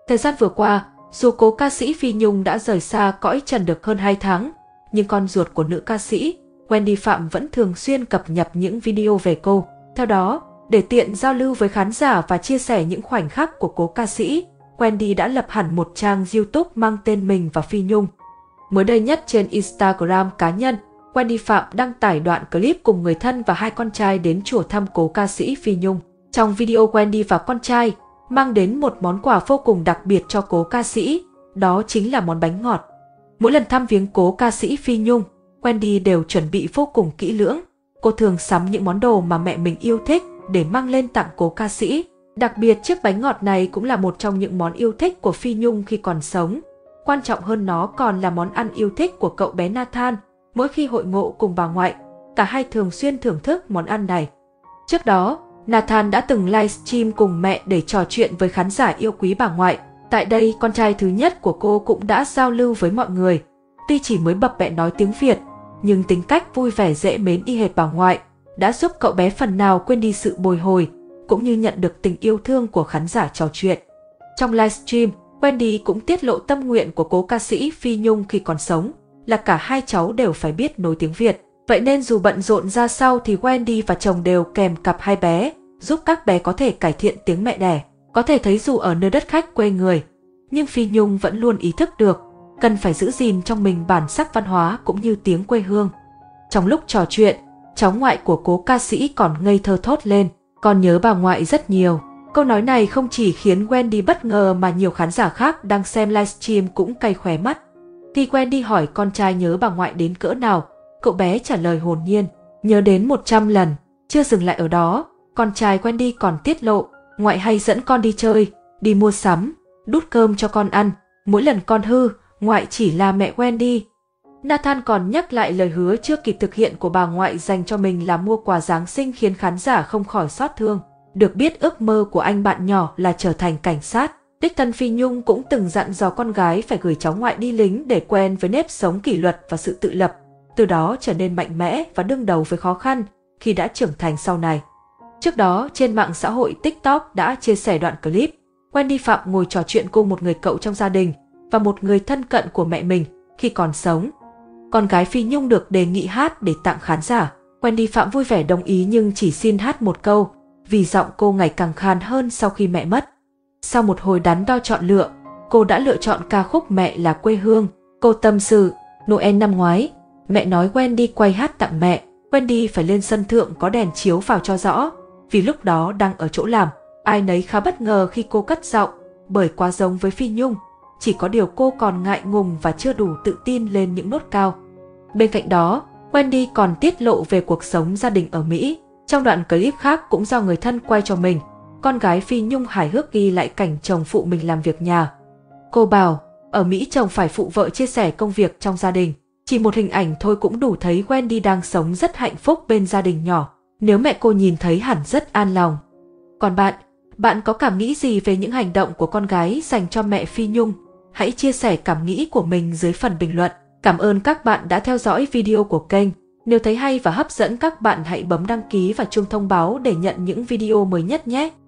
Thời gian vừa qua, dù cố ca sĩ Phi Nhung đã rời xa cõi trần được hơn 2 tháng, nhưng con ruột của nữ ca sĩ, Wendy Phạm vẫn thường xuyên cập nhật những video về cô. Theo đó, để tiện giao lưu với khán giả và chia sẻ những khoảnh khắc của cố ca sĩ, Wendy đã lập hẳn một trang YouTube mang tên mình và Phi Nhung. Mới đây nhất trên Instagram cá nhân, Wendy Phạm đăng tải đoạn clip cùng người thân và 2 con trai đến chùa thăm cố ca sĩ Phi Nhung. Trong video, Wendy và con trai mang đến một món quà vô cùng đặc biệt cho cố ca sĩ, đó chính là món bánh ngọt. Mỗi lần thăm viếng cố ca sĩ Phi Nhung, Wendy đều chuẩn bị vô cùng kỹ lưỡng. Cô thường sắm những món đồ mà mẹ mình yêu thích để mang lên tặng cố ca sĩ. Đặc biệt chiếc bánh ngọt này cũng là một trong những món yêu thích của Phi Nhung khi còn sống. Quan trọng hơn nó còn là món ăn yêu thích của cậu bé Nathan. Mỗi khi hội ngộ cùng bà ngoại, cả hai thường xuyên thưởng thức món ăn này. Trước đó, Nathan đã từng livestream cùng mẹ để trò chuyện với khán giả yêu quý bà ngoại. Tại đây, con trai thứ nhất của cô cũng đã giao lưu với mọi người. Tuy chỉ mới bập bẹ nói tiếng Việt, nhưng tính cách vui vẻ dễ mến y hệt bà ngoại đã giúp cậu bé phần nào quên đi sự bồi hồi, cũng như nhận được tình yêu thương của khán giả trò chuyện. Trong livestream, Wendy cũng tiết lộ tâm nguyện của cố ca sĩ Phi Nhung khi còn sống là cả hai cháu đều phải biết nói tiếng Việt. Vậy nên dù bận rộn ra sao thì Wendy và chồng đều kèm cặp hai bé, giúp các bé có thể cải thiện tiếng mẹ đẻ. Có thể thấy dù ở nơi đất khách quê người, nhưng Phi Nhung vẫn luôn ý thức được cần phải giữ gìn trong mình bản sắc văn hóa cũng như tiếng quê hương. Trong lúc trò chuyện, cháu ngoại của cố ca sĩ còn ngây thơ thốt lên, "Con nhớ bà ngoại rất nhiều." Câu nói này không chỉ khiến Wendy bất ngờ mà nhiều khán giả khác đang xem livestream cũng cay khóe mắt. Khi Wendy hỏi con trai nhớ bà ngoại đến cỡ nào, cậu bé trả lời hồn nhiên, "Nhớ đến 100 lần." Chưa dừng lại ở đó, con trai Wendy còn tiết lộ, ngoại hay dẫn con đi chơi, đi mua sắm, đút cơm cho con ăn. Mỗi lần con hư, ngoại chỉ là mẹ Wendy. Nathan còn nhắc lại lời hứa chưa kịp thực hiện của bà ngoại dành cho mình là mua quà Giáng sinh khiến khán giả không khỏi xót thương. Được biết ước mơ của anh bạn nhỏ là trở thành cảnh sát. Đích thân Phi Nhung cũng từng dặn dò con gái phải gửi cháu ngoại đi lính để quen với nếp sống kỷ luật và sự tự lập, từ đó trở nên mạnh mẽ và đương đầu với khó khăn khi đã trưởng thành sau này. Trước đó, trên mạng xã hội TikTok đã chia sẻ đoạn clip Wendy Phạm ngồi trò chuyện cùng một người cậu trong gia đình và một người thân cận của mẹ mình khi còn sống. Con gái Phi Nhung được đề nghị hát để tặng khán giả. Wendy Phạm vui vẻ đồng ý nhưng chỉ xin hát một câu, vì giọng cô ngày càng khan hơn sau khi mẹ mất. Sau một hồi đắn đo chọn lựa, cô đã lựa chọn ca khúc Mẹ là quê hương. Cô tâm sự, Noel năm ngoái, mẹ nói Wendy quay hát tặng mẹ. Wendy phải lên sân thượng có đèn chiếu vào cho rõ, vì lúc đó đang ở chỗ làm. Ai nấy khá bất ngờ khi cô cất giọng, bởi quá giống với Phi Nhung. Chỉ có điều cô còn ngại ngùng và chưa đủ tự tin lên những nốt cao. Bên cạnh đó, Wendy còn tiết lộ về cuộc sống gia đình ở Mỹ. Trong đoạn clip khác cũng do người thân quay cho mình, con gái Phi Nhung hài hước ghi lại cảnh chồng phụ mình làm việc nhà. Cô bảo, ở Mỹ chồng phải phụ vợ chia sẻ công việc trong gia đình. Chỉ một hình ảnh thôi cũng đủ thấy Wendy đang sống rất hạnh phúc bên gia đình nhỏ. Nếu mẹ cô nhìn thấy hẳn rất an lòng. Còn bạn có cảm nghĩ gì về những hành động của con gái dành cho mẹ Phi Nhung? Hãy chia sẻ cảm nghĩ của mình dưới phần bình luận. Cảm ơn các bạn đã theo dõi video của kênh. Nếu thấy hay và hấp dẫn các bạn hãy bấm đăng ký và chuông thông báo để nhận những video mới nhất nhé.